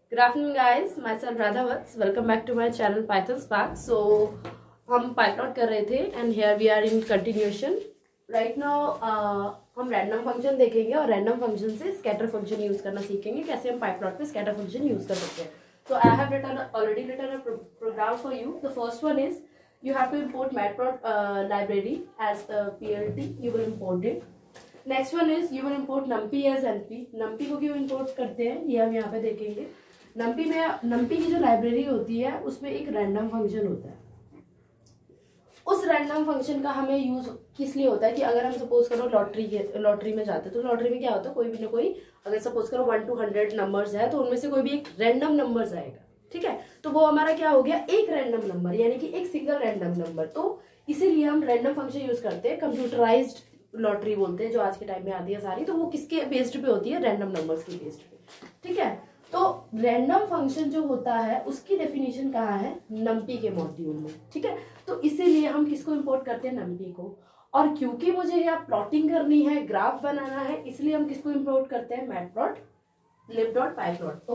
Good afternoon, guys. Myself Radha Vats. Welcome back to my channel Python Spark. So हम पाइप्लॉट कर रहे थे and here we are in continuation. Right now हम random function देखेंगे और random function से scatter function use करना सीखेंगे, कैसे हम पाइप्लॉट पे स्कैटर फंक्शन यूज कर सकते हैं. So I have already written a program for you. The first one is you have to import matplot library as a PLT. You will import it. Next one is you will import numpy as np. Numpy को क्यों import करते हैं ये हम यहाँ पे देखेंगे. नम्पी की जो लाइब्रेरी होती है उसमें एक रैंडम फंक्शन होता है. उस रैंडम फंक्शन का हमें यूज किस लिए होता है कि अगर हम सपोज करो लॉटरी में जाते हैं तो लॉटरी में क्या होता है, कोई भी ना कोई, अगर सपोज करो 1 to 100 नंबर्स है तो उनमें से कोई भी एक रैंडम नंबर आएगा. ठीक है, तो वो हमारा क्या हो गया, एक रैंडम नंबर, यानी कि एक सिंगल रैंडम नंबर. तो इसीलिए हम रैंडम फंक्शन यूज करते हैं. कंप्यूटराइज्ड लॉटरी बोलते हैं जो आज के टाइम में आती है सारी, तो वो किसके बेस्ड पे होती है, रैंडम नंबर्स के बेस्ड पे. ठीक है, तो रैंडम फंक्शन जो होता है उसकी डेफिनेशन कहाँ है, नम्पी के मॉड्यूल में. ठीक है, तो इसीलिए हम किसको इंपोर्ट करते हैं, नम्पी को. और क्योंकि मुझे यहाँ प्लॉटिंग करनी है, ग्राफ बनाना है, इसलिए हम किसको इंपोर्ट करते हैं, matplot lib.pyplot.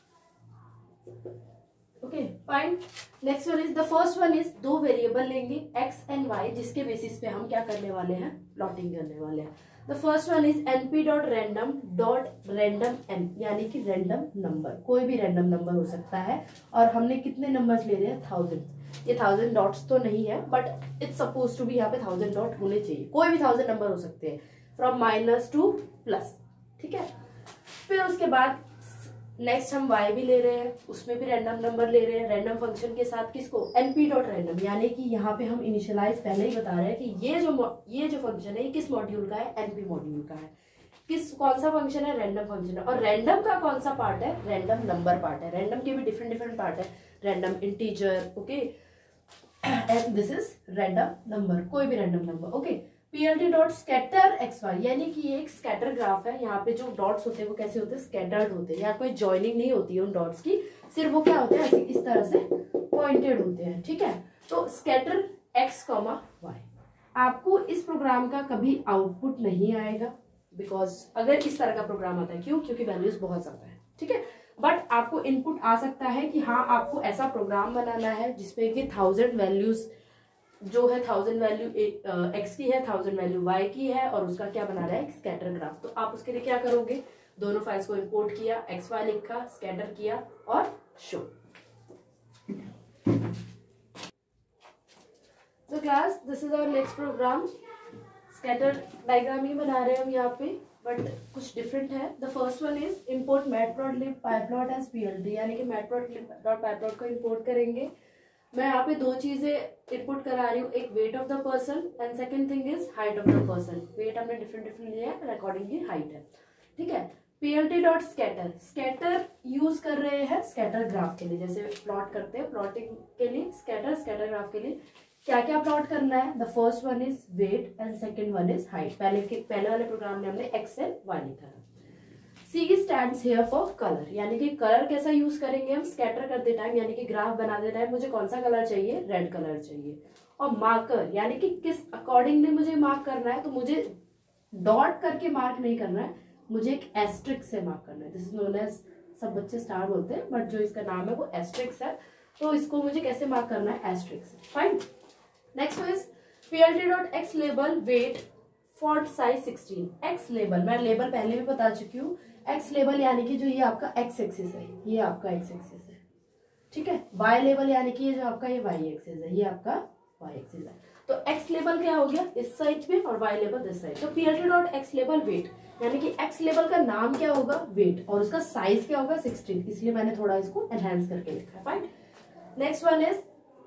Okay fine. Next one is the first one is दो वेरिएबल लेंगे x एंड y, जिसके बेसिस पे हम क्या करने वाले हैं, प्लॉटिंग करने वाले हैं. The first one is np.random n, यानी कि रैंडम नंबर, कोई भी रैंडम नंबर हो सकता है. और हमने कितने नंबर्स ले रहे हैं, 1000. ये 1000 डॉट्स तो नहीं है बट इट्स सपोज टू भी यहाँ पे 1000 डॉट होने चाहिए. कोई भी 1000 नंबर हो सकते हैं फ्रॉम माइनस टू प्लस. ठीक है, फिर उसके बाद नेक्स्ट हम y भी ले रहे हैं, उसमें भी रैंडम नंबर ले रहे हैं रैंडम फंक्शन के साथ. किसको, np.random, यानी कि यहाँ पे हम इनिशियलाइज पहले ही बता रहे हैं कि ये जो फंक्शन है ये किस मॉड्यूल का है, np मॉड्यूल का है. कौन सा फंक्शन है, रैंडम फंक्शन है. और रैंडम का कौन सा पार्ट है, रैंडम नंबर पार्ट है. रैंडम के भी डिफरेंट पार्ट है, random integer, okay, and this is random number, कोई भी random number. Okay, plt.scatter xy, यानी कि ये एक स्कैटर ग्राफ है. यहाँ पे जो डॉट्स होते हैं वो कैसे होते हैं, स्कैटर्ड होते हैं. यहाँ कोई जॉइनिंग नहीं होती है उन डॉट्स की, सिर्फ वो क्या होते हैं, ऐसे इस तरह से पॉइंटेड होते हैं. ठीक है, तो स्कैटर x, y. आपको इस प्रोग्राम का कभी आउटपुट नहीं आएगा, बिकॉज अगर इस तरह का प्रोग्राम आता है, क्यों, क्योंकि वैल्यूज बहुत ज्यादा है. ठीक है, बट आपको इनपुट आ सकता है कि हाँ आपको ऐसा प्रोग्राम बनाना है जिसपे कि 1000 वैल्यूज जो है, 1000 वैल्यू x की है, 1000 वैल्यू y की है, और उसका क्या बना रहा है, एक स्कैटर ग्राफ. तो आप उसके लिए क्या करोगे, दोनों फाइल्स को इंपोर्ट किया, xy लिखा, स्कैटर किया और शो. तो class, this is our next program. Scatter diagram ही बना रहे हैं हम यहाँ पे, बट कुछ डिफरेंट है. The first one is import matplotlib.pyplot as plt, यानी कि matplotlib.pyplot को इम्पोर्ट करेंगे. मैं यहाँ पे दो चीजें इनपुट करा रही हूँ, एक weight of the person and second thing is height of the person. Weight हमने डिफरेंट लिया है, अकॉर्डिंगली हाइट है. ठीक है, plt.scatter, स्कैटर यूज कर रहे हैं स्कैटर ग्राफ के लिए, जैसे प्लॉट करते हैं प्लॉटिंग के लिए. स्कैटर ग्राफ के लिए क्या क्या प्लॉट करना है, the first one is weight and second one is height. पहले वाले प्रोग्राम में हमने x एंड y लिखा था. C stands here for color, यानी कि कलर कैसा यूज करेंगे हम, स्कैटर करते टाइम, यानी कि ग्राफ बनाते टाइम मुझे कौन सा कलर चाहिए, रेड कलर चाहिए. और मार्कर, यानी कि किस अकॉर्डिंगली मुझे मार्क करना है, तो मुझे डॉट करके मार्क नहीं करना है, मुझे एक एस्ट्रिक से मार्क करना है. दिस इज नोन एज, सब बच्चे स्टार बोलते हैं बट जो इसका नाम है वो एस्ट्रिक्स है. तो इसको मुझे कैसे मार्क करना है, एस्ट्रिक से. Fine. Next is plt.xlabel weight font size 16. x label, मैं लेबल पहले भी बता चुकी हूँ. x लेबल यानी कि जो ये आपका x एक्सिस है, ये आपका x एक्सिस है. ठीक है, y लेबल यानी कि ये जो आपका ये y एक्सिस है, ये आपका y एक्सिस है. तो x लेबल क्या हो गया, इस साइड पे, और y लेबल दिस साइड. तो plt.xlabel वेट, यानी कि x लेबल का नाम क्या होगा, वेट, और उसका साइज क्या होगा, 16. इसलिए मैंने थोड़ा इसको एनहांस करके लिखा है. Fine. Next one is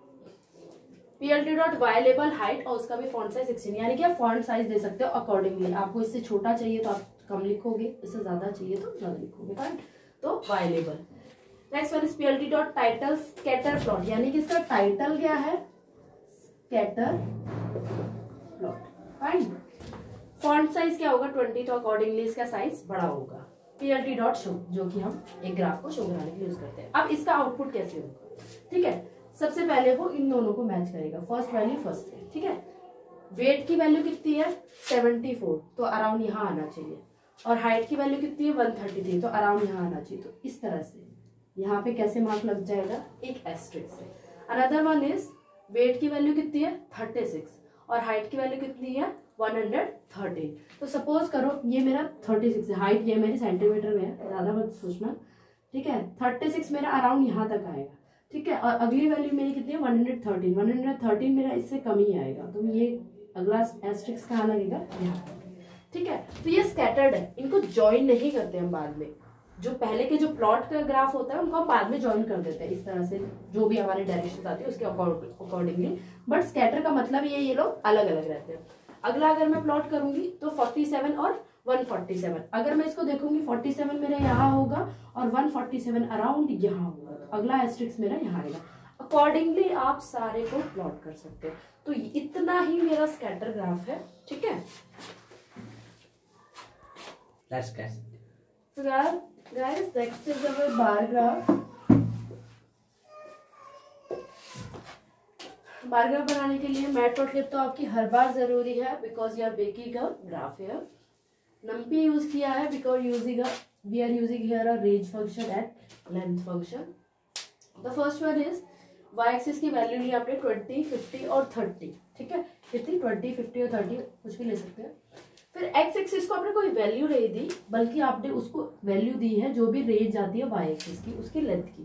plt.ylabel height, और उसका भी फॉन्ट साइज 16, यानी कि आप फॉन्ट साइज दे सकते हो अकॉर्डिंगली. आपको इससे छोटा चाहिए तो आप कम लिखोगे, इससे ज्यादा चाहिए तो ज्यादा लिखोगे. फाइन. तो ylabel. Next one is plt.title scatter plot, यानी कि इसका टाइटल क्या है, scatter plot. Fine. Font size क्या होगा, 20, तो अकॉर्डिंगली इसका साइज बड़ा होगा. plt.show, जो कि हम एक ग्राफ को शो कराने के लिए यूज करते हैं. अब इसका आउटपुट कैसे होगा, ठीक है, सबसे पहले वो इन दोनों को मैच करेगा, फर्स्ट वैल्यू फर्स्ट है. ठीक है, वेट की वैल्यू कितनी है, 74, तो अराउंड यहाँ आना चाहिए. और हाइट की वैल्यू कितनी है, 133, तो अराउंड यहाँ आना चाहिए. तो इस तरह से यहाँ पे कैसे मार्क लग जाएगा, एक एस्ट्रिक से। अनदर वन इज वेट की वैल्यू कितनी है 36 और हाइट की वैल्यू कितनी है 113। तो सपोज करो ये मेरा 36 है, हाइट ये मेरी सेंटीमीटर में है, ज्यादा मत सोचना, ठीक है। 36 मेरा अराउंड यहाँ तक आएगा, ठीक है। और अगली वैल्यू मेरी कितनी है 113 मेरा इससे कम ही आएगा, तो ये अगला एस्ट्रिक्स कहाँ लगेगा, यहाँ, ठीक है। तो ये स्कैटर्ड है, इनको ज्वाइन नहीं करते हम बाद में, जो पहले के जो प्लॉट का ग्राफ होता है उनको हम बाद में ज्वाइन कर देते हैं इस तरह से, जो भी हमारी डायरेक्शन आती है उसके अकॉर्डिंगली। बट स्कैटर का मतलब ये लोग अलग अलग रहते हैं। अगला अगर मैं प्लॉट करूंगी तो 47 और 147, अगर मैं इसको देखूंगी 47 मेरा यहाँ होगा और 147 अराउंड यहाँ होगा, तो अगला एस्ट्रिक्स मेरा यहाँ आएगा। अकॉर्डिंगली आप सारे को प्लॉट कर सकते हैं। तो इतना ही मेरा स्कैटर ग्राफ है, ठीक है। So guys, next is our bar graph. Bar graph बनाने के लिए मैटप्लॉटलिब तो आपकी हर बार जरूरी है, because you are making a graph here. Numpy use किया है because we are using here a range function and length function. The first one is Y axis की वैल्यू ली आपने 20, 50 और 30, ठीक है। कितनी 20, 50 और 30 कुछ भी ले सकते हैं। फिर एक्स एक्सिस को आपने कोई वैल्यू नहीं दी, बल्कि आपने उसको वैल्यू दी है जो भी रेंज आती है वाई एक्सिस की, उसकी लेंथ की।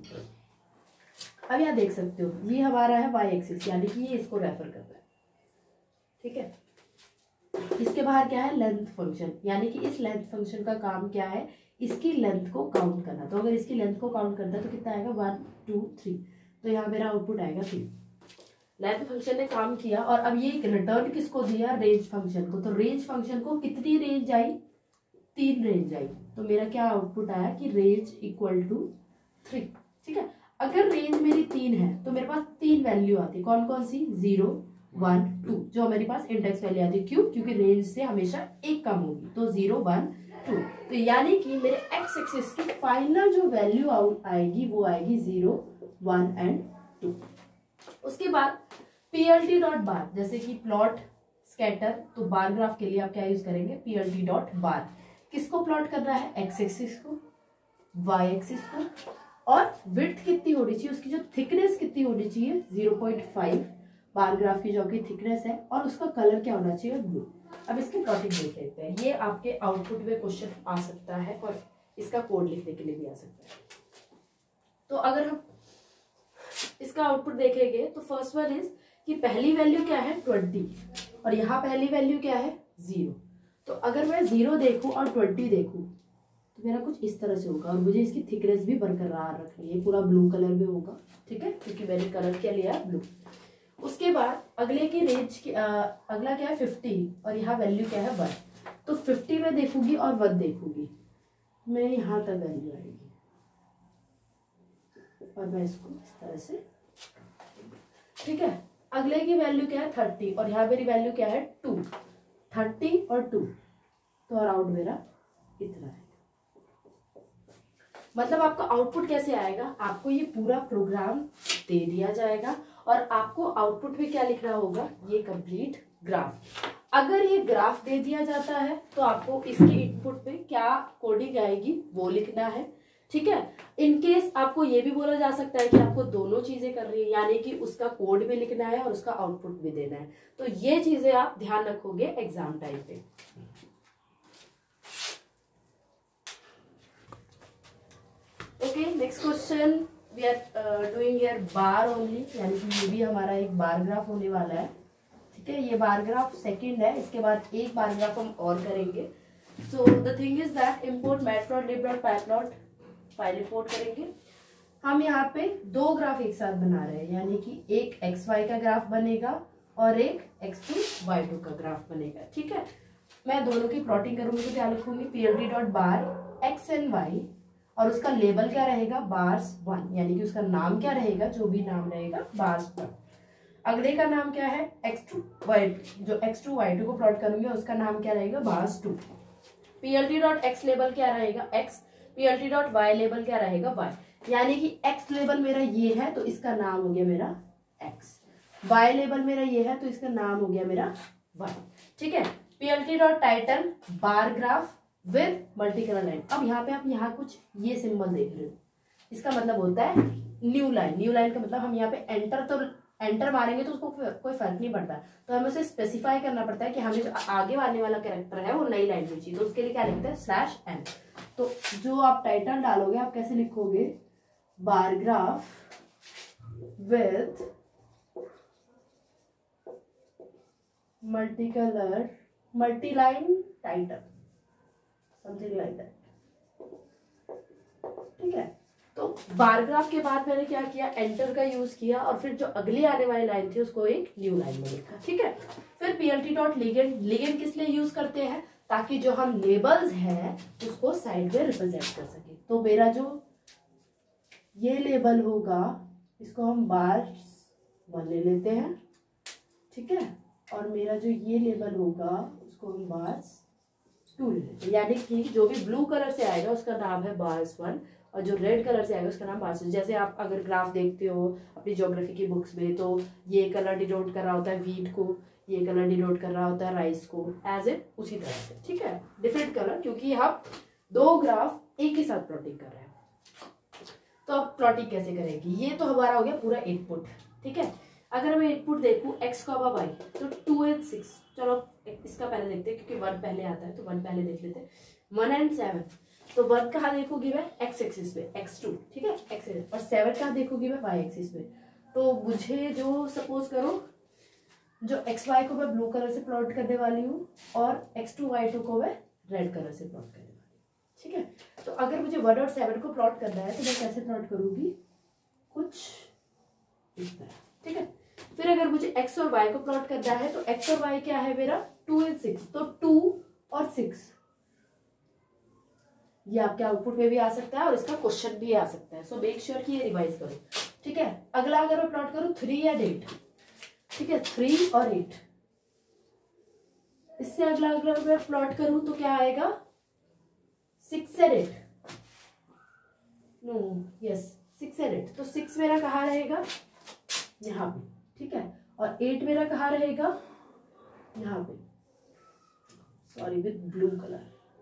अब यहाँ देख सकते हो ये हमारा है वाई एक्सिस, यानी कि ये इसको रेफर करता है, ठीक है। इसके बाहर क्या है लेंथ फंक्शन, यानी कि इस लेंथ फंक्शन का काम क्या है, इसकी लेंथ को काउंट करना। तो अगर इसकी लेंथ को काउंट करता है तो कितना आएगा 1, 2, 3, तो यहाँ मेरा आउटपुट आएगा 3। लेंथ फंक्शन ने काम किया और अब ये रिटर्न किसको दिया, रेंज फंक्शन को। तो रेंज फंक्शन को कितनी रेंज आई, 3 रेंज आई, तो मेरा क्या आउटपुट आया कि रेंज इक्वल टू 3, ठीक है। अगर रेंज मेरी 3 है तो मेरे पास 3 वैल्यू आती है, कौन कौन सी, 0, 1, 2, जो मेरे पास इंडेक्स वैल्यू आती है। क्यों, क्योंकि रेंज से हमेशा एक कम होगी, तो 0, 1, 2। तो यानी कि मेरे एक्स एक्सिस की फाइनल जो वैल्यू आएगी वो आएगी 0, 1 एंड 2। उसके बाद पीएलटी डॉट बार, जैसे कि प्लॉट स्कैटर, तो बार ग्राफ के लिए आप क्या यूज करेंगे, पीएलटी डॉट बार। किसको प्लॉट करना है, एक्स एक्सिस को, वाई एक्सिस को, और विड्थ कितनी होनी चाहिए, उसकी जो थिकनेस कितनी होनी चाहिए 0.5 बार ग्राफ की जो आपकी थिकनेस है, और उसका कलर क्या होना चाहिए, ब्लू। अब इसकी प्लॉटिंग देख लेते हैं। ये आपके आउटपुट में क्वेश्चन आ सकता है और इसका कोड लिखने के लिए भी आ सकता है। तो अगर हम इसका आउटपुट देखेंगे तो फर्स्ट वन इज कि पहली वैल्यू क्या है 20 और यहाँ पहली वैल्यू क्या है 0। तो अगर मैं 0 देखूं और 20 देखूं तो मेरा कुछ इस तरह से होगा, और मुझे इसकी थिकनेस भी बरकरार रखनी है, पूरा ब्लू कलर में होगा, ठीक है, क्योंकि मैंने कलर क्या लिया ब्लू। उसके बाद अगले की रेंज की अगला क्या है 50 और यहाँ वैल्यू क्या है 1। तो 50 में देखूंगी और 1 देखूंगी, मैं यहाँ तक वैल्यू आएगी और मैं इसको इस तरह से, ठीक है। अगले की वैल्यू क्या है 30 और यहाँ मेरी वैल्यू क्या है 2, 30 और 2, तो अराउंड मेरा इतना है। मतलब आपका आउटपुट कैसे आएगा, आपको ये पूरा प्रोग्राम दे दिया जाएगा और आपको आउटपुट में क्या लिखना होगा, ये कंप्लीट ग्राफ। अगर ये ग्राफ दे दिया जाता है तो आपको इसके इनपुट में क्या कोडिंग आएगी वो लिखना है, ठीक है। इनकेस आपको ये भी बोला जा सकता है कि आपको दोनों चीजें करनी है, यानी कि उसका कोड भी लिखना है और उसका आउटपुट भी देना है। तो ये चीजें आप ध्यान रखोगे एग्जाम टाइम पे। Okay, next question we are doing here bar only, यानी कि ये भी हमारा एक बार ग्राफ होने वाला है, ठीक है। ये बार ग्राफ सेकंड है, इसके बाद एक बार ग्राफ हम और करेंगे। So the thing is that import matplot file import करेंगे हम। यहाँ पे 2 ग्राफ एक साथ बना रहे हैं, यानी कि एक XY का ग्राफ बनेगा और एक X2 Y2 का ग्राफ बनेगा, ठीक है। मैं दोनों की प्लॉटिंग करूंगी तो क्या लिखूंगी, PLT dot bar X and Y, और उसका लेबल क्या रहेगा बार्स 1, यानी कि उसका नाम क्या रहेगा, जो भी नाम रहेगा बार्स 1। अगले का नाम क्या है X2 Y2, जो X2 Y2 को प्लॉट करूंगी उसका नाम क्या रहेगा bars 2। PLT dot X label क्या रहेगा x, PLT dot Y label क्या रहेगा y, यानी कि x लेबल मेरा ये है तो इसका नाम हो गया मेरा x, y लेबल मेरा ये है तो इसका नाम हो गया मेरा y, ठीक है। PLT dot title bar graph with multi colour line. अब यहाँ पे आप यहाँ कुछ ये सिंबल देख रहे हो, इसका मतलब होता है न्यू लाइन। न्यू लाइन का मतलब हम यहाँ पे एंटर मारेंगे तो उसको कोई फर्क नहीं पड़ता, तो हमें उसे स्पेसिफाई करना पड़ता है कि हमें जो आगे आने वाला कैरेक्टर है वो नई लाइन में चाहिए, तो उसके लिए क्या लिखते हैं /n। तो जो आप टाइटल डालोगे आप कैसे लिखोगे, bar graph with multicolour multiline title, something like that. ठीक है, तो बार ग्राफ के बाद मैंने क्या किया, एंटर का यूज किया और फिर जो अगली आने वाली लाइन थी उसको एक न्यू लाइन में लिखा। ठीक है, फिर plt.ligand, लिगेंड किस लिए यूज करते हैं, ताकि जो हम लेबल्स हैं उसको साइड में रिप्रेजेंट कर सके। तो मेरा जो ये लेबल होगा इसको हम बार1 ले लेते हैं। ठीक है, और मेरा जो ये लेबल होगा उसको हम बार2 ले लेते हैं, यानी कि जो भी ब्लू कलर से आएगा उसका नाम है बार1 और जो रेड कलर से आएगा उसका नाम बार2। जैसे आप अगर ग्राफ देखते हो अपनी ज्योग्राफी की बुक्स में, तो ये कलर डिनोट कर रहा होता है व्हीट को, ये कलर डिनोट कर रहा होता है राइस को, एज इट उसी तरह से। ठीक है, डिफरेंट कलर, क्योंकि हम 2 ग्राफ एक ही साथ प्लॉटिंग कर रहे हैं। तो अब प्लॉटिंग कैसे करेंगे, ये तो हमारा हो गया पूरा इनपुट। ठीक है, अगर मैं इनपुट देखूं x, y तो 2 and 6, चलो इसका पहले देखते हैं क्योंकि 1 पहले आता है, तो 1 पहले देख लेते हैं। 1 and 7, तो 1 कहाँ देखोगी मैं, x एक्सिस पे, x2। ठीक है, x एक्सिस, और 7 कहाँ देखोगी मैं, y एक्सिस पे। तो मुझे जो सपोज करो जो x y को मैं ब्लू कलर से प्लॉट करने वाली हूँ और x2 y2 को मैं रेड कलर से प्लॉट करने वाली हूँ। ठीक है, तो अगर मुझे 1 और 7 को प्लॉट करना है तो मैं कैसे प्लॉट करूंगी, कुछ इस तरह। ठीक है, फिर अगर मुझे x और y को प्लॉट करना है तो x और y क्या है मेरा, 2 and 6, तो 2 और 6 ये आपके आउटपुट में भी आ सकता है और इसका क्वेश्चन भी आ सकता है, सो मेक श्योर कि ये रिवाइज करो। ठीक है, अगला अगर मैं प्लॉट करूं 3 and 8, ठीक है 3 और 8, इससे अगला अगर मैं प्लॉट करूं तो क्या आएगा, 6 and 8, नो यस 6 and 8, तो 6 मेरा कहाँ रहेगा, यहाँ पे। ठीक है, और 8 मेरा कहाँ रहेगा, यहाँ पे, सॉरी विद ब्लू कलर।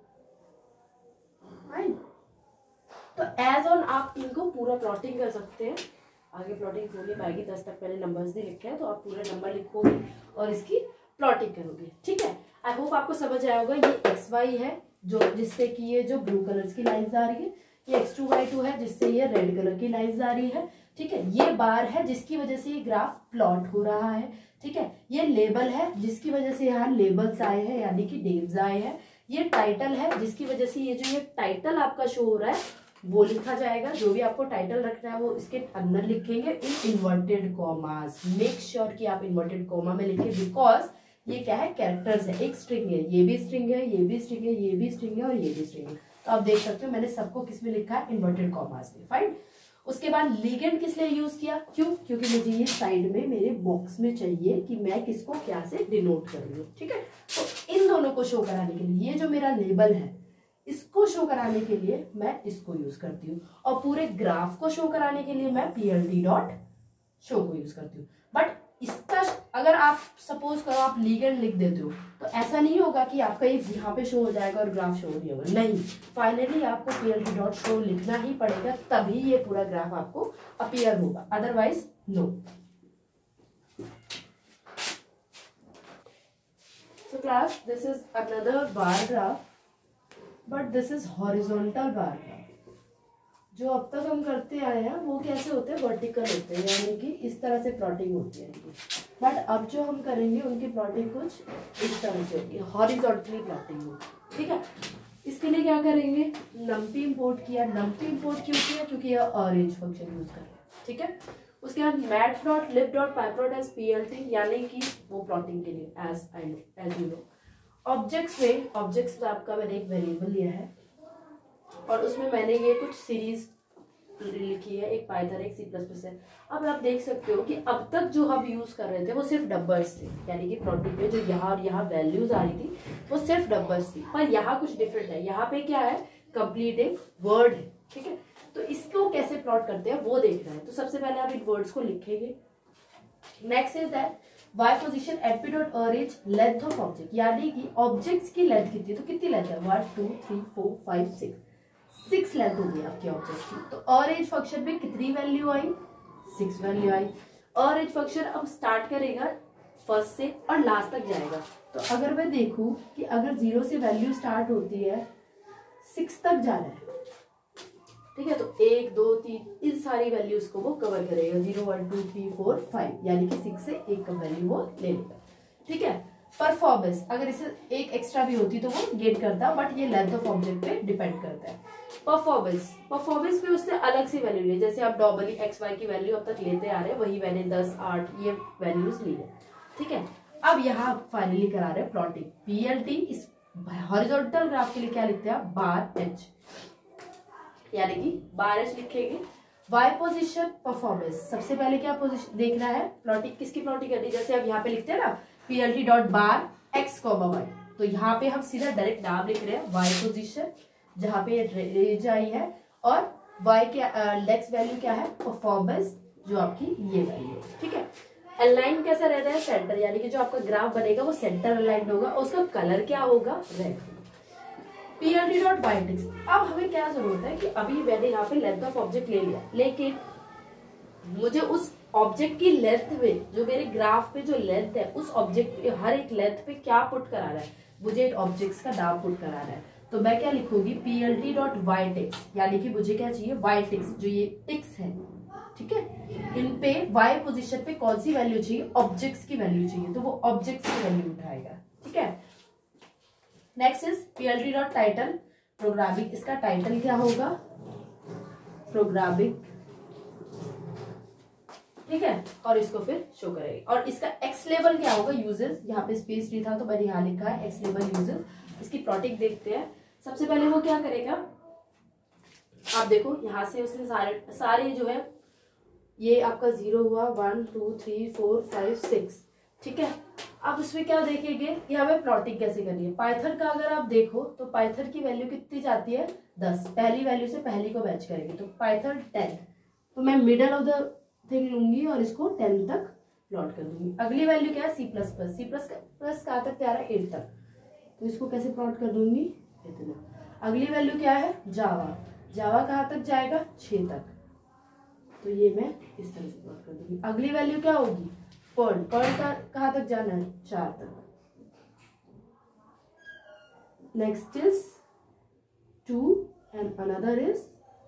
तो एज ऑन आप इनको पूरा प्लॉटिंग कर सकते हैं, आगे प्लॉटिंग हो नहीं पाएगी, 10 तक मैंने नंबर्स नहीं लिखे हैं, तो आप पूरे नंबर लिखोगे और इसकी प्लॉटिंग करोगे। ठीक है, आई होप आपको समझ आया होगा। ये एक्स वाई है जो जिससे कि ये जो ब्लू कलर की लाइन्स आ रही है, ये x2 y2 है जिससे ये रेड कलर की लाइन्स आ रही है। ठीक है, ये बार है जिसकी वजह से ये ग्राफ प्लॉट हो रहा है। ठीक है, ये लेबल है जिसकी वजह से यहाँ लेबल्स आए हैं यानी कि डेव्स आए हैं। ये टाइटल है जिसकी वजह से ये जो ये टाइटल आपका शो हो रहा है वो लिखा जाएगा। जो भी आपको टाइटल रखना है वो इसके अंदर लिखेंगे in inverted commas. Make sure कि आप इन्वर्टेड कॉमा में लिखें, बिकॉज ये क्या है, कैरेक्टर्स है, एक स्ट्रिंग है, ये भी स्ट्रिंग है, ये भी स्ट्रिंग है, ये भी स्ट्रिंग है और ये भी स्ट्रिंग है। तो आप देख सकते हो मैंने सबको किस में लिखा है, इन्वर्टेड कॉमास में। फाइन, उसके बाद लिगेंड किस लिए यूज किया, क्यों, क्योंकि मुझे ये साइड में मेरे बॉक्स में चाहिए कि मैं किसको क्या से डिनोट कर रही हूँ। ठीक है, तो इन दोनों को शो कराने के लिए ये जो मेरा लेबल है इसको शो कराने के लिए मैं इसको यूज करती हूँ, और पूरे ग्राफ को शो कराने के लिए मैं plt.show को यूज करती हूँ। बट इसका अगर आप सपोज करो आप लिगेंड लिख देते हो तो ऐसा नहीं होगा कि आपका ये यहाँ पे शो हो जाएगा और ग्राफ शो नहीं होगा, नहीं, फाइनली आपको plt.show लिखना ही पड़ेगा, तभी ये पूरा ग्राफ आपको अपीयर होगा, otherwise no. So class, this is another bar graph, but this is horizontal bar graph. जो अब तक हम करते आए हैं वो कैसे होते हैं, वर्टिकल होते हैं, यानी कि इस तरह से प्लॉटिंग होती है। बट अब जो हम करेंगे उनकी प्लॉटिंग कुछ इस तरह से होगी, हॉरिजॉन्टली प्लॉटिंग होगी। ठीक है, इसके लिए क्या करेंगे, नंपी इंपोर्ट किया। नंपी इंपोर्ट क्यों किया, क्योंकि ये अरेंज फंक्शन यूज कर रहे हैं। ठीक है, उसके बाद matplotlib.pyplot यानी कि वो प्लॉटिंग के लिए एज यू नो। ऑब्जेक्ट्स में आपका मैंने एक वेरिएबल लिया है और उसमें मैंने ये कुछ सीरीज लिखी है, एक पाइथन एक C++ है। अब आप देख सकते हो कि अब तक जो हम यूज कर रहे थे वो सिर्फ नंबर्स थे, यानी कि प्लॉटिंग में जो यहाँ और यहाँ वैल्यूज आ रही थी वो सिर्फ नंबर्स थी, पर यहाँ कुछ डिफरेंट है। यहाँ पे क्या है, कंप्लीट एक वर्ड है। ठीक है, तो इसको कैसे प्लॉट करते हैं वो देखना है। तो सबसे पहले आप इन वर्ड्स को लिखेंगे। Next is that y position np.arrange length of object, यानी कि ऑब्जेक्ट्स की लेंथ कितनी है, तो कितनी लेंथ है, 1 2 3 4 5 6 6 लेंथ हो गई आपकी ऑब्जेक्ट की। तो और एज फंक्शन में कितनी वैल्यू आई, 6 वैल्यू आई। और एज फंक्शन अब स्टार्ट करेगा फर्स्ट से और लास्ट तक जाएगा। तो अगर मैं देखूं कि अगर 0 से वैल्यू स्टार्ट होती है 6 तक जा रहा है, ठीक है, तो 1 2 3 इन सारी वैल्यूज को वो कवर करेगा, 0 1 2 3 4 5, यानी कि 6 से एक कम वैल्यू वो ले लेगा। ठीक है, परफॉर्मेंस अगर इसे एक एक्स्ट्रा भी होती तो वो गेट करता, बट ये लेंथ ऑफ ऑब्जेक्ट पे डिपेंड करता है। परफॉर्मेंस में उससे अलग सी वैल्यू ली, जैसे आप नॉर्मली एक्स वाई की वैल्यू अब तक लेते आ रहे हैं, वही मैंने 10 8 ये वैल्यूज ली है। ठीक है, अब यहाँ फाइनली करा रहे हैं प्लॉटिंग। पीएलटी इस हॉरिजॉन्टल ग्राफ के लिए क्या लिखते हैं, बार एच, यानी कि बार एच लिखेंगे। वाई पोजिशन परफॉर्मेंस, सबसे पहले क्या पोजिशन देखना है, प्लॉटिंग किसकी प्लॉटिंग करनी है, जैसे अब यहाँ पे लिखते हैं ना PLT dot bar X comma Y, तो यहाँ पे हम सीधा डायरेक्ट नाम लिख रहे हैं वाई पोजिशन जहाँ पे रेंज आई है, और वाई के नेक्स्ट वैल्यू क्या है, परफॉर्मेंस, जो आपकी ये वैल्यू है। ठीक है, अलाइन कैसा रहता है, सेंटर, यानी कि जो आपका ग्राफ बनेगा वो सेंटर अलाइन होगा, और उसका कलर क्या होगा, रेड। पीएलटी डॉट बाइंडिंग्स, अब हमें क्या जरूरत है कि अभी मैंने यहाँ पे लेंथ ऑफ ऑब्जेक्ट ले लिया, लेकिन मुझे उस ऑब्जेक्ट की लेंथ में, जो मेरे ग्राफ पे जो लेंथ है, उस ऑब्जेक्ट हर एक लेंथ पे क्या पुट कराना है, मुझे ऑब्जेक्ट्स का नाम पुट कराना है। तो मैं क्या लिखूंगी, पीएलटी डॉट वाई टिक्स, यानी कि मुझे क्या चाहिए, वाई टिक्स, जो ये टिक्स है, ठीक है, इन पे वाई पोजीशन पे कौन सी वैल्यू चाहिए, ऑब्जेक्ट्स की वैल्यू चाहिए, तो वो ऑब्जेक्ट्स की वैल्यू उठाएगा। ठीक है, next is PLT dot title programming, इसका टाइटल क्या होगा, प्रोग्रामिंग। ठीक है, और इसको फिर शो करेंगे, और इसका एक्स लेवल क्या होगा, यूजेस, यहाँ पे स्पेस नहीं था तो मैंने यहाँ लिखा है एक्स लेवल यूजेस। इसकी प्लॉटिंग देखते हैं। सबसे पहले वो क्या करेगा, आप देखो यहाँ से उसने सारे जो है, ये आपका 0 हुआ, 1 2 3 4 5 6। ठीक है, अब इसमें क्या देखेंगे कि हमें प्लॉटिंग कैसे करनी है। पाइथन का अगर आप देखो तो पाइथन की वैल्यू कितनी जाती है, 10, पहली वैल्यू से पहली को मैच करेंगे, तो पाइथन 10, तो मैं मिडल ऑफ द थिंग लूंगी और इसको 10 तक प्लॉट कर दूंगी। अगली वैल्यू क्या है, C plus plus, C plus plus कहाँ तक जा रहा है, 8 तक, तो इसको कैसे प्लॉट कर दूंगी, इतना। अगली वैल्यू क्या है, जावा, जावा कहाँ तक जाएगा, 6 तक, तो ये मैं इस तरह से प्लॉट कर दूंगी। अगली वैल्यू क्या होगी, पर्ल, पर्ल का कहाँ तक जाना है, 4 तक। Next is 2 and another is,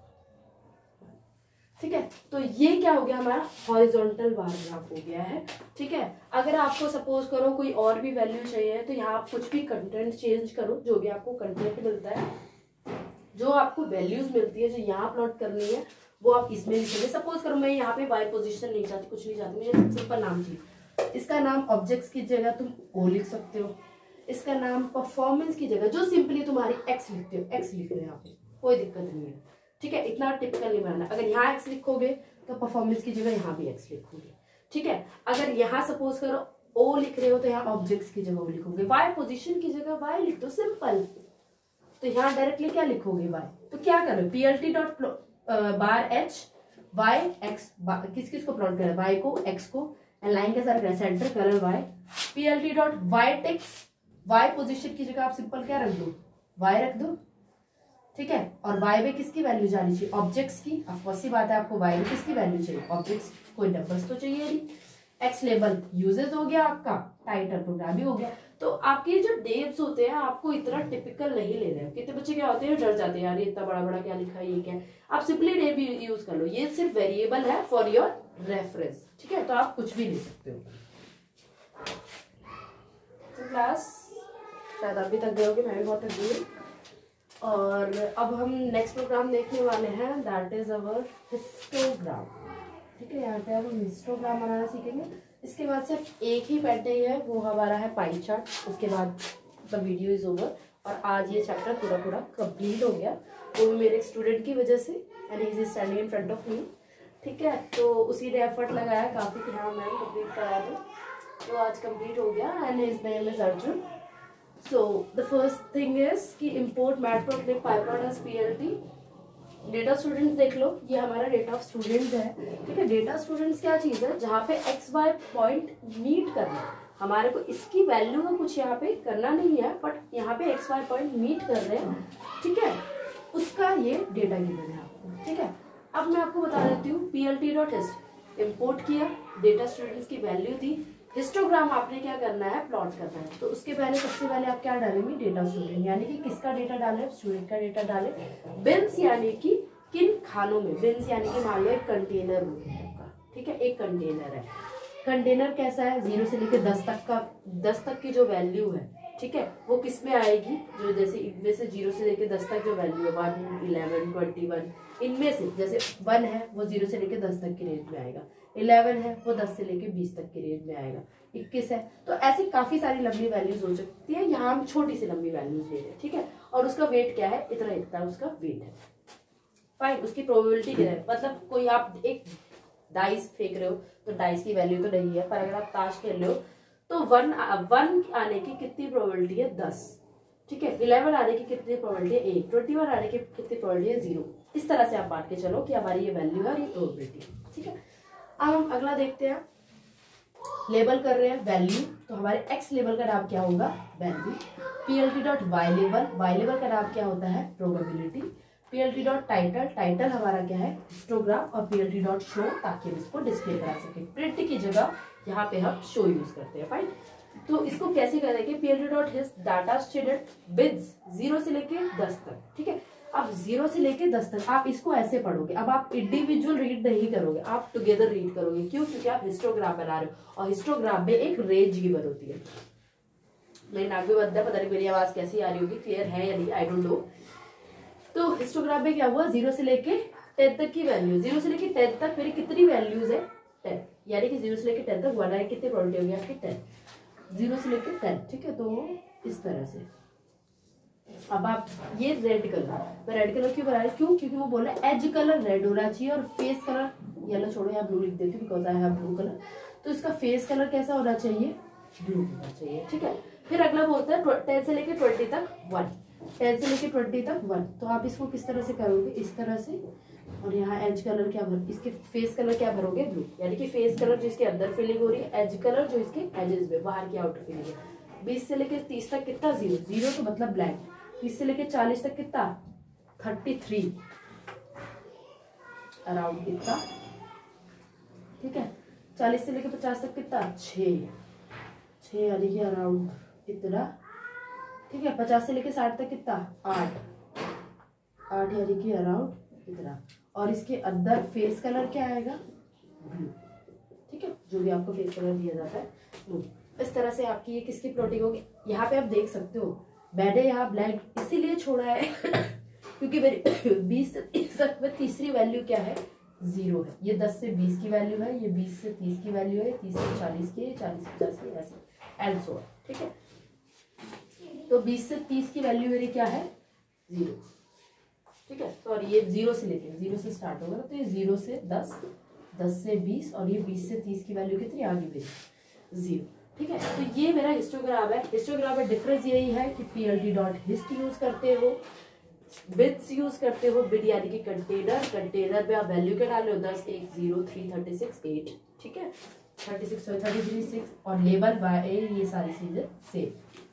ठीक है, तो ये क्या हो गया, हमारा हॉरिजॉन्टल बार ग्राफ हो गया है। ठीक है, अगर आपको सपोज करो कोई और भी वैल्यू चाहिए, तो यहाँ आप कुछ भी कंटेंट चेंज करो, जो भी आपको कंटेंट मिलता है, जो आपको वैल्यूज मिलती है, जो यहाँ प्लॉट करनी है, वो आप इसमें लिखेंगे। सपोज करो मैं यहाँ पे वाई पोजीशन नहीं चाहती, कुछ नहीं चाहती, मुझे सिंपल नाम चाहिए, इसका नाम ऑब्जेक्ट्स की जगह तुम ओ लिख सकते हो, इसका नाम परफॉर्मेंस की जगह जो सिंपली तुम्हारी एक्स लिखते हो, एक्स लिख लो, यहाँ पे कोई दिक्कत नहीं है। ठीक है, इतना टिपिकल नहीं बनाना। अगर यहाँ एक्स लिखोगे तो परफॉर्मेंस की जगह यहाँ भी एक्स लिखोगे। ठीक है, अगर यहाँ सपोज करो ओ लिख रहे हो तो यहाँ ऑब्जेक्ट्स की जगह ओ लिखोगे, वाई पोजीशन की जगह वाई लिख दो, सिंपल। तो यहाँ डायरेक्टली क्या लिखोगे, वाई। तो क्या करो, PLT dot bar H Y X, किस किस को प्लॉट करें, वाई को, एक्स को, एंड लाइन के साथ centre colour Y. PLT dot Y ticks, Y position की जगह आप सिंपल क्या रख दो, वाई रख दो। ठीक है, और वाई में किसकी वैल्यू जानी चाहिए, ऑब्जेक्ट्स की। ऑफकोर्स सी बात है, आपको वाई में किसकी वैल्यू चाहिए, ऑब्जेक्ट्स, कोई नंबर्स तो चाहिए नहीं। एक्स लेवल यूजेस हो गया आपका, टाइटल प्रोग्रामिंग हो गया। तो आपके जो डेव्स होते हैं आपको इतना टिपिकल नहीं ले रहे हैं। कितने बच्चे क्या होते हैं, डर जाते हैं, यार ये इतना बड़ा बड़ा क्या लिखा है, ये क्या है। आप सिंपली डेव यूज कर लो, ये सिर्फ वेरिएबल है फॉर योर रेफरेंस। ठीक है, तो आप कुछ भी ले सकते हो। तो क्लास शायद आप भी थक गए होगे, मैं भी बहुत थक गई हूँ। और अब हम नेक्स्ट प्रोग्राम देखने वाले हैं, दैट इज अवर हिस्टोग्राम। ठीक है, यहाँ पे अब हम हिस्टोग्राम बनाना सीखेंगे। इसके बाद सिर्फ एक ही पेंडिंग है, वो हमारा है पाई चार्ट। उसके बाद द वीडियो इज ओवर, और आज ये चैप्टर पूरा कंप्लीट हो गया, वो भी मेरे एक स्टूडेंट की वजह से, and he is standing in front of me. ठीक है, तो उसी ने एफर्ट लगाया काफ़ी कि हाँ मैम कंप्लीट करा दो, तो आज कंप्लीट हो गया। And his name is Arjun. So the first thing is कि import matplotlib pyplot as PLT। Data students देख लो, ये हमारा डेटा ऑफ स्टूडेंट्स है। ठीक है, डेटा स्टूडेंट्स क्या चीज है, जहाँ पे एक्स वाई पॉइंट मीट करना है। हमारे को इसकी वैल्यू का कुछ यहाँ पे करना नहीं है, बट यहाँ पे एक्स वाई पॉइंट मीट कर रहे हैं। ठीक है, उसका ये डेटा गिवन है आपको, ठीक है। अब मैं आपको बता देती हूँ plt.hist इम्पोर्ट किया, डेटा स्टूडेंट्स की वैल्यू दी, हिस्टोग्राम आपने क्या करना है, प्लॉट करना है। तो उसके पहले सबसे पहले आप क्या डालेंगे, डेटा स्टूडेंट, यानी कि किसका डेटा डाले, स्टूडेंट का डेटा डाले। बिन्स यानी कि किन खानों में, बिन्स यानी कि मान लो एक कंटेनर होगा, ठीक है, एक कंटेनर है। कंटेनर कैसा है, 0 से लेकर 10 तक का, 10 तक की जो वैल्यू है, ठीक है, वो किस में आएगी, जो जैसे इनमें से 0 से लेकर 10 तक जो वैल्यू है 1, 11, 21, इनमें से जैसे 1 है वो 0 से लेकर 10 तक की रेंज में आएगा, 11 है वो 10 से लेकर 20 तक की रेंज में आएगा, 21 है, तो ऐसी काफी सारी लंबी वैल्यूज हो सकती है। यहाँ हम छोटी सी लंबी वैल्यूज ले रहे हैं, ठीक है, और उसका वेट क्या है, इतना इतना उसका वेट है। फाइन, उसकी प्रोबेबिलिटी क्या है, मतलब कोई आप एक डाइस फेंक रहे हो तो डाइस की वैल्यू तो नहीं है, पर अगर आप ताश खेल रहे हो तो 1 आने की कितनी प्रोबेबिलिटी है, 10, ठीक है, 11 आने की कितनी प्रोबेबिलिटी है, 1, 21 आने की कितनी प्रोबेबिलिटी है, 0। इस तरह से आप बांट के चलो कि हमारी ये वैल्यू है और ये प्रोबेबिलिटी, ठीक है। अब हम अगला देखते हैं, लेबल कर रहे हैं वैल्यू, तो हमारे एक्स लेबल का नाम क्या होगा, value. plt.y label, y label का नाम क्या होता है, प्रोबेबिलिटी। plt.title, टाइटल हमारा क्या है, हिस्टोग्राम, और plt.show, ताकि हम इसको डिस्प्ले करा सके। प्रिंट की जगह यहाँ पे हम शो यूज करते हैं, फाइन। तो इसको कैसे करेंगे, plt.hist डाटा स्टूडेंट बिट्स 0 से लेके 10 तक, ठीक है। अब 0 से लेके 10 तक आप इसको ऐसे पढ़ोगे, अब आप इंडिविजुअल रीड नहीं करोगे, आप टुगेदर रीड करोगे, क्यों, क्योंकि आप हिस्टोग्राम बना रहे हो और हिस्टोग्राम में एक रेंज गिवन होती है। मेरी नाक भी बंद है, पता नहीं मेरी आवाज कैसी आ रही होगी, क्लियर है या नहीं, आई डोंट नो। तो हिस्टोग्राम में क्या हुआ, 0 से लेके 10 तक की वैल्यू, 0 से लेके 10 तक मेरी कितनी वैल्यूज है, 10, यानी कि 0 से लेके 10 तक 1 आए, कितनी प्रोबेबिलिटी होगी आपकी, 10, 0 से लेके 10, ठीक है। तो इस तरह से अब आप ये रेड कलर, मैं रेड कलर क्यों बना रही, क्यों, क्योंकि वो बोला एज कलर रेड होना चाहिए और फेस कलर येलो, छोड़ो यहाँ ब्लू लिख देती हूँ because I have blue colour, तो इसका फेस कलर कैसा होना चाहिए, ब्लू होना चाहिए, ठीक है। फिर अगला बोलता है 10 से लेके 20 तक 1, 10 से लेके 20 तक 1, तो आप इसको किस तरह से करोगे, इस तरह से, और यहाँ एज कलर क्या भर, इसके फेस कलर क्या भरोगे, ब्लू, यानी कि फेस कलर जो इसके अंदर फिलिंग हो रही है, एज कलर जो इसके एजेस में बाहर की आउटर फिलिंग है। 20 से लेके 30 तक कितना, 0, 0 तो मतलब ब्लैक। 30 से लेके 40 तक कितना, 33 अराउंड कितना, ठीक है। 40 से लेके 50 तक कितना, 6 यानी कि अराउंड इतना, ठीक है। 50 से लेके 60 तक कितना, 8 यानी कि अराउंड इतना, और इसके अंदर फेस कलर क्या आएगा, ब्लू, ठीक है, जो भी आपको फेस कलर दिया जाता है ब्लू। इस तरह से आपकी ये किसकी प्लॉटिंग होगी, यहाँ पे आप देख सकते हो मैंने यहाँ ब्लैक इसीलिए छोड़ा है क्योंकि मेरी 20 से 30 तक में तीसरी वैल्यू क्या है, 0 है। ये 10 से 20 की वैल्यू है, ये 20 से 30 की वैल्यू है, 30 से 40 की, 40 से 50 की, ऐसे एंड सो, ठीक है। तो 20 से 30 की वैल्यू मेरी क्या है, 0, ठीक है। सॉरी, ये 0 से लेके 0 से स्टार्ट होगा, तो ये 0 से 10, 10 से 20, और ये 20 से 30 की वैल्यू कितनी आगे भेजी, 0, ठीक है। तो ये मेरा हिस्टोग्राम है। हिस्टोग्राम में डिफरेंस यही है कि plt.hist यूज करते हो, बिट्स यूज करते हो, बिट यानी कि कंटेनर, कंटेनर में आप वैल्यू क्या डाल रहे हो, 10, 1, 0, 3, 36, 8, ठीक है, 36, 33, 6, और लेबल बाय ये सारी चीजें same.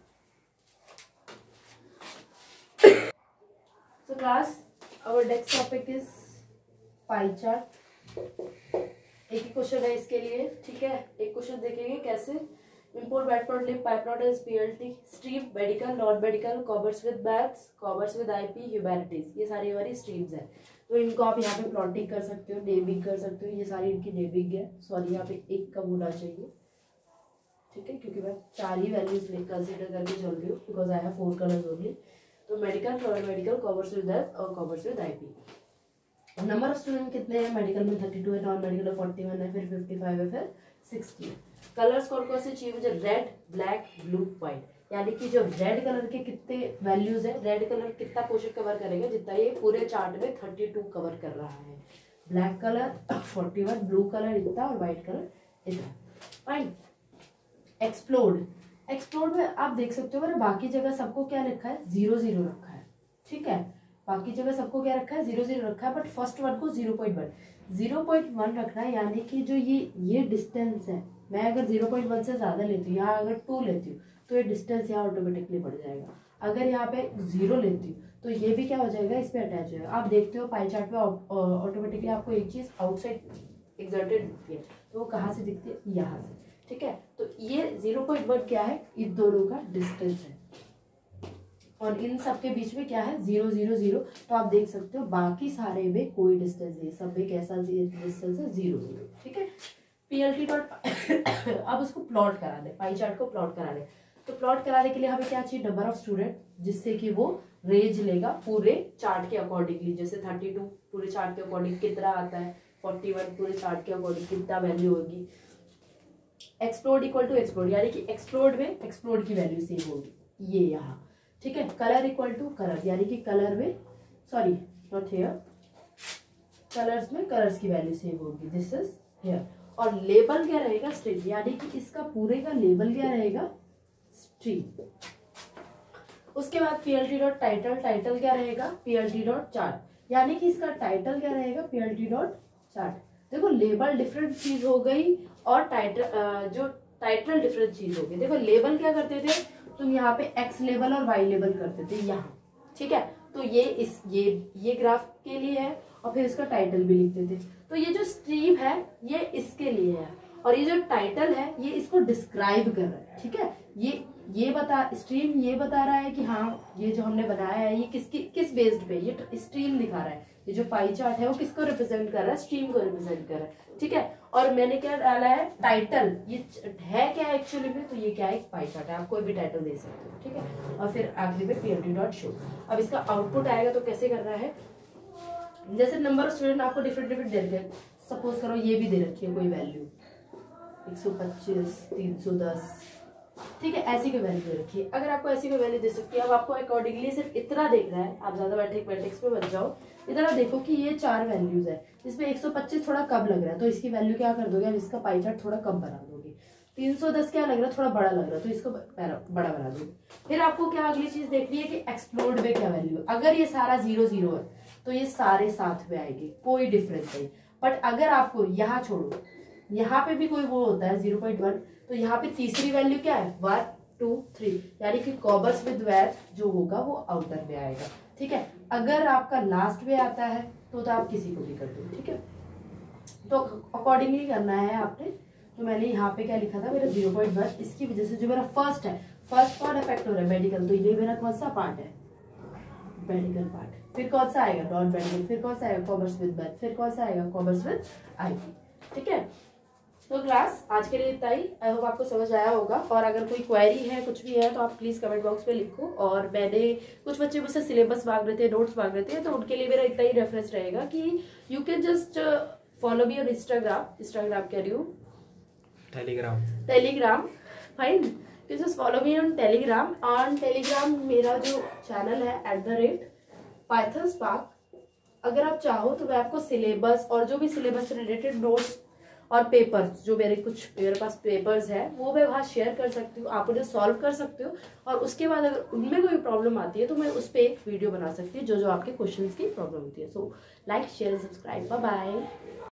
So class, our next topic is pie chart. एक ही क्वेश्चन है इसके लिए, ठीक है। एक क्वेश्चन देखेंगे कैसे, import backplot lib piplot as PLT stream medical non medical commerce with maths commerce with IP humanities, ये सारी हमारी स्ट्रीम्स है। तो इनको आप यहाँ पे प्लॉटिंग कर सकते हो, नेमिंग कर सकते हो, ये सारी इनकी नेमिंग है। सॉरी, यहाँ पे एक कम होना चाहिए, ठीक है, क्योंकि मैं 4 ही वैल्यूज कंसिडर करके चल रही हूँ because I have 4 colours only. तो medical, non medical, commerce with एथ और commerce with IP. Number of student कितने हैं, मेडिकल में 32 है, नॉन मेडिकल में 41 है, फिर 55 है, फिर 60 है। कलर्स कौन कौन से चाहिए मुझे, रेड, ब्लैक, ब्लू, व्हाइट, यानी कि जो रेड कलर के कितने वैल्यूज है, रेड कलर कितना पोर्शन कवर करेगा, जितना ये पूरे चार्ट में 32 कवर कर रहा है। ब्लैक कलर 41, ब्लू कलर इतना, और व्हाइट कलर इतना, फाइन। एक्सप्लोड, एक्सप्लोड में आप देख सकते हो मेरे बाकी जगह सबको क्या लिखा है, 0, 0 रखा है, ठीक है। बाकी जगह सबको क्या रखा है, 0, 0 रखा है, बट फर्स्ट वन को 0.1, 0.1 रखना है, यानी कि जो ये डिस्टेंस है, मैं अगर 0.1 से ज्यादा लेती हूँ, यहाँ अगर 2 लेती हूँ तो ये डिस्टेंस यहाँ ऑटोमेटिकली बढ़ जाएगा। अगर यहाँ पे 0 लेती हूँ तो ये भी क्या हो जाएगा, इस पे अटैच हो जाएगा। आप देखते हो पाई चार्ट में ऑटोमेटिकली आपको एक चीज आउटसाइड एग्जर्टेड दिखती है, तो वो कहाँ से दिखती है, यहाँ से। ठीक है, तो ये 0.1 क्या है, इन दोनों का डिस्टेंस है, और इन सब के बीच में क्या है 0 0 0। तो आप देख सकते हो बाकी सारे में कोई डिस्टेंस नहीं, सब में कैसा डिस्टेंस है 0 0। ठीक है, PLT डॉट अब उसको प्लॉट करा दे, पाई चार्ट को प्लॉट करा दे। तो प्लॉट कराने के लिए हमें क्या चाहिए, नंबर ऑफ स्टूडेंट, जिससे कि वो रेंज लेगा पूरे चार्ट के अकॉर्डिंगली। जैसे 32 पूरे चार्ट के अकॉर्डिंग कितना आता है, 41 पूरे चार्ट के अकॉर्डिंग कितना वैल्यू होगी। एक्सप्लोड इक्वल टू एक्सप्लोड, यानी कि एक्सप्लोड में एक्सप्लोड की वैल्यू सेम होगी, ये यहाँ। ठीक है, कलर इक्वल टू कलर, यानी कि कलर में, सॉरी नॉट हियर, कलर्स में कलर्स की वैल्यू सेम होगी, दिस इज हियर। और लेबल क्या रहेगा, स्ट्रिंग, यानी कि इसका पूरे का लेबल क्या रहेगा, स्ट्रिंग। उसके बाद PLT डॉट टाइटल, टाइटल क्या रहेगा, PLT डॉट चार्ट, यानी कि इसका टाइटल क्या रहेगा, PLT डॉट चार्ट। देखो लेबल डिफरेंट चीज हो गई, और टाइटल जो टाइटल डिफरेंट चीज हो गई। देखो लेबल क्या करते थे तुम, यहाँ पे X लेबल और Y लेबल करते थे यहाँ। ठीक है, तो ये ग्राफ के लिए है, और फिर इसका टाइटल भी लिखते थे। तो ये जो स्ट्रीम है ये इसके लिए है, और ये जो टाइटल है ये इसको डिस्क्राइब कर रहा है। ठीक है, ये बता, स्ट्रीम ये बता रहा है कि हाँ ये जो हमने बनाया है ये किस बेस्ड पे, ये स्ट्रीम दिखा रहा है। ये जो पाई चार्ट है वो किसको रिप्रेजेंट कर रहा है, स्ट्रीम को रिप्रेजेंट कर रहा है। ठीक है, और मैंने क्या डाला है, टाइटल, ये है क्या एक्चुअली में, तो ये क्या है, पाई चार्ट है, आप कोई भी टाइटल दे सकते हो। ठीक है, और फिर आखिरी में PLT डॉट शो। अब इसका आउटपुट आएगा तो कैसे करना है, जैसे नंबर ऑफ स्टूडेंट आपको डिफरेंट डिफरेंट दे रखे हैं, सपोज करो ये भी दे रखी है कोई वैल्यू 125 310। ठीक है, ऐसी कोई वैल्यू दे रखी है। अगर आपको ऐसी कोई वैल्यू दे सकती है, अब आपको अकॉर्डिंगली सिर्फ इतना देखना है, आप ज्यादा मैट्रिक्स पे बच जाओ। इतना देखो कि ये 4 वैल्यूज है, इसमें 125 थोड़ा कम लग रहा है तो इसकी वैल्यू क्या कर दोगे, अब इसका पाई चार्ट थोड़ा कम बना दोगे। 310 क्या लग रहा है, थोड़ा बड़ा लग रहा है, तो इसको बड़ा बना दोगे। फिर आपको क्या अगली चीज देखनी है कि एक्सप्लोड में क्या वैल्यू है। अगर ये सारा 0 0 है तो ये सारे साथ में आएंगे, कोई डिफरेंस नहीं। बट अगर आपको यहाँ छोड़ो, यहाँ पे भी कोई वो होता है 0.1, तो यहाँ पे तीसरी वैल्यू क्या है 1 2 3, यानी कि कॉबर्स विद वेयर जो होगा वो आउटर में आएगा। ठीक है, अगर आपका लास्ट में आता है तो आप किसी को भी कर दो। ठीक है, तो अकॉर्डिंगली करना है आपने। तो मैंने यहाँ पे क्या लिखा था, मेरा 0.1, इसकी वजह से जो मेरा फर्स्ट है, फर्स्ट पार्ट अफेक्ट हो रहा है मेडिकल, तो ये मेरा कौन सा पार्ट है, मेडिकल पार्ट। फिर कौन सा आएगा, नॉन मेडिकल, फिर कौन सा आएगा, कॉमर्स विद मैथ, फिर कौन सा आएगा, कॉमर्स विद IT। ठीक है, तो क्लास आज के लिए इतना ही। आई होप आपको समझ आया होगा, और अगर कोई क्वेरी है कुछ भी है तो आप प्लीज कमेंट बॉक्स में लिखो। और मैंने कुछ बच्चे मुझसे सिलेबस मांग रहे थे, नोट्स मांग रहे थे, तो उनके लिए मेरा इतना ही रेफरेंस रहेगा कि you can just follow me on Instagram कह रही हूँ, Telegram fine, you just follow me on Telegram. मेरा जो चैनल है @pythonspark। अगर आप चाहो तो मैं आपको सिलेबस और जो भी सिलेबस से रिलेटेड नोट्स और पेपर्स, जो मेरे पास पेपर्स है वो मैं वहाँ शेयर कर सकती हूँ, आप उन्हें सॉल्व कर सकते हो। और उसके बाद अगर उनमें कोई प्रॉब्लम आती है तो मैं उस पर एक वीडियो बना सकती हूँ जो आपके क्वेश्चंस की प्रॉब्लम होती है। So like share subscribe, bye bye.